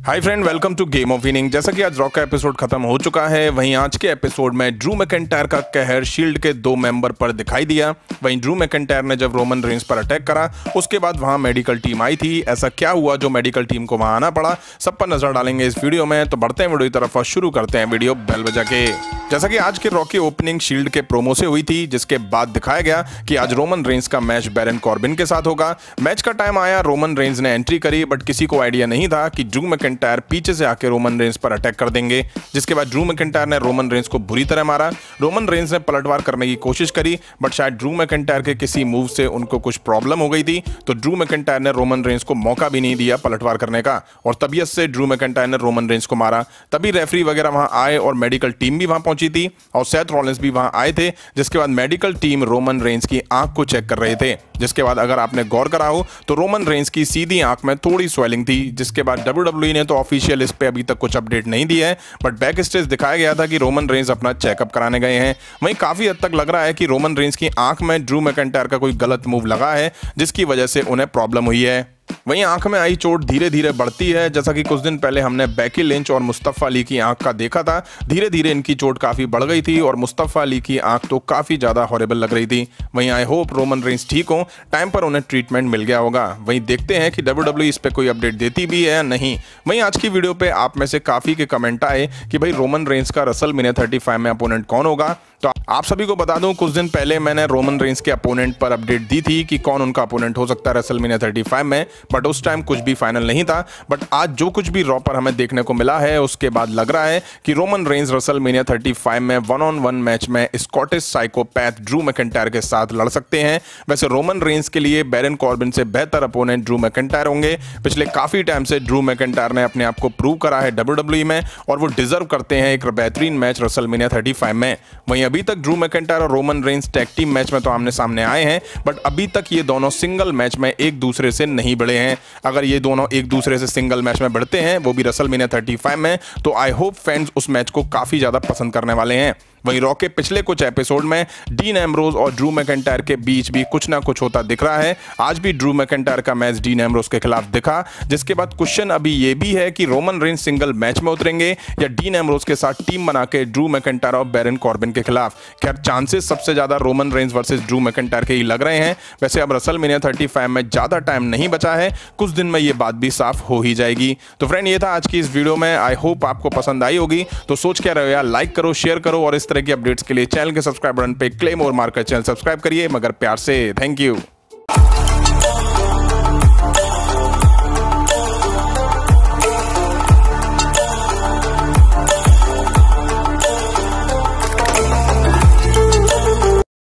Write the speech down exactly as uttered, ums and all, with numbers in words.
Hi friend, welcome to game of winning. जैसा कि आज रॉ का एपिसोड खत्म हो चुका है, वहीं आज के एपिसोड में ड्रू मैकिंटायर का कहर शील्ड के दो मेंबर पर दिखाई दिया। वहीं ड्रू मैकिंटायर ने जब रोमन रेंस पर अटैक करा, उसके बाद वहां मेडिकल टीम आई थी। ऐसा क्या हुआ जो मेडिकल टीम को वहां आना पड़ा, सब पर नजर डालेंगे इस वीडियो में। तो बढ़ते हैं वीडियो की तरफ और शुरू करते हैं वीडियो बेल बजा के। जैसा कि आज के रॉ की ओपनिंग शील्ड के प्रोमो से हुई थी, जिसके बाद दिखाया गया कि आज रोमन रेंस का मैच बैरन कॉर्बिन के साथ होगा। मैच का टाइम आया, रोमन रेंस ने एंट्री करी, बट किसी को आइडिया नहीं था कि ड्रू मैकिंटायर पीछे से आके रोमन रेंस पर अटैक कर देंगे। जिसके बाद ड्रू मैकिंटायर ने रोमन रेंस को बुरी तरह मारा। रोमन रेंस ने पलटवार करने की कोशिश करी, बट शायद ड्रू मैकिंटायर के किसी मूव से उनको कुछ प्रॉब्लम हो गई थी, तो ड्रू मैकिंटायर ने रोमन रेंस को मौका भी नहीं दिया पलटवार करने का, और तबीयत से ड्रू मैकिंटायर ने रोमन रेंस को मारा। तभी रेफरी वगैरह वहां आए और मेडिकल टीम भी वहां पहुंची थी और सेथ रॉलिंस भी वहां आए थे। जिसके बाद मेडिकल टीम रोमन रेंस की आंख को चेक कर रहे थे। जिसके बाद अगर आपने गौर करा हो तो रोमन रेंस की सीधी आंख में थोड़ी स्वेलिंग थी। जिसके बाद डब्ल्यू डब्ल्यू ई ने तो ऑफिशियल इस पे अभी तक कुछ अपडेट नहीं दिया है, बट बैक स्टेज दिखाया गया था कि रोमन रेंस अपना चेकअप कराने गए हैं। वहीं काफी हद तक लग रहा है कि रोमन रेंस की आंख में ड्रू मैकिंटायर का कोई गलत मूव लगा है, जिसकी वजह से उन्हें प्रॉब्लम हुई है। वहीं आंख में आई चोट धीरे धीरे बढ़ती है। जैसा कि कुछ दिन पहले हमने बेकी लिंच और मुस्तफा अली की आंख का देखा था, धीरे धीरे इनकी चोट काफी बढ़ गई थी और मुस्तफा अली की आंख तो काफी ज्यादा हॉरिबल लग रही थी। वहीं आई होप रोमन रेंस ठीक हो, टाइम पर उन्हें ट्रीटमेंट मिल गया होगा। वहीं देखते हैं कि डब्ल्यू डब्ल्यू ई इस पे कोई अपडेट देती भी है या नहीं। वहीं आज की वीडियो पे आप में से काफी के कमेंट आए कि भाई रोमन रेंस का रेसलमेनिया थर्टी फाइव में अपोनेंट कौन होगा। तो आप सभी को बता दूं, कुछ दिन पहले मैंने रोमन रेंस के अपोनेंट पर अपडेट दी थी कि कौन उनका अपोनेंट हो सकता है रेसलमेनिया थर्टी फाइव में, बट उस टाइम कुछ भी फाइनल नहीं था। बट आज जो कुछ भी रॉ पर हमें देखने को मिला है, उसके बाद लग रहा है कि Roman Reigns WrestleMania thirty five में वन ऑन वन मैच में स्कॉटिश साइकोपैथ ड्रू मैकिंटायर के साथ लड़ सकते हैं। वैसे रोमन रेंस के लिए बैरन कॉर्बिन से बेहतर अपोनेंट ड्रू मैकिंटायर होंगे। पिछले काफी टाइम से ड्रू मैकिंटायर ने अपने आप को प्रूव करा है डब्ल्यू डब्ल्यू ई में, और वो डिजर्व करते हैं एक बेहतरीन मैच रेसलमेनिया थर्टी फाइव में। वहीं अभी तक ड्रू मैकिंटायर और Roman Reigns tag team match में तो आमने सामने आए हैं, बट अभी तक ये दोनों सिंगल मैच में एक दूसरे से नहीं भिड़े हैं। अगर ये दोनों एक दूसरे से सिंगल मैच में भिड़ते हैं, वो भी रेसलमेनिया थर्टी फाइव में, तो आई होप फैंस उस मैच को काफी ज्यादा पसंद करने वाले हैं। वहीं रॉ के पिछले कुछ एपिसोड में डीन एम्ब्रोज और ड्रू मैकिंटायर के बीच भी कुछ ना कुछ होता दिख रहा है। आज भी ड्रू मैकिंटायर का मैच डीन एम्ब्रोज के खिलाफ दिखा। जिसके बाद क्वेश्चन अभी ये भी है कि रोमन रेंस सिंगल मैच में उतरेंगे या डीन एम्ब्रोज के साथ टीम बना के ड्रू मैकिंटायर और बैरन कॉर्बिन के खिलाफ। खैर, चांसेस सबसे ज्यादा Roman Reigns versus Drew McIntyre के ही लग रहे हैं। वैसे अब रेसलमेनिया थर्टी फाइव में ज्यादा टाइम नहीं बचा है, कुछ दिन में ये बात भी साफ हो ही जाएगी। तो फ्रेंड, ये था आज की इस वीडियो में। आई होप आपको पसंद आई होगी। तो सोच क्या रहे हो यार, लाइक करो, शेयर करो, और इस तरह की अपडेट्स के लिए चैनल के सब्सक्राइब बटन पे क्लेम और मार्कर चैनल सब्सक्राइब करिए, मगर प्यार से। Thank you.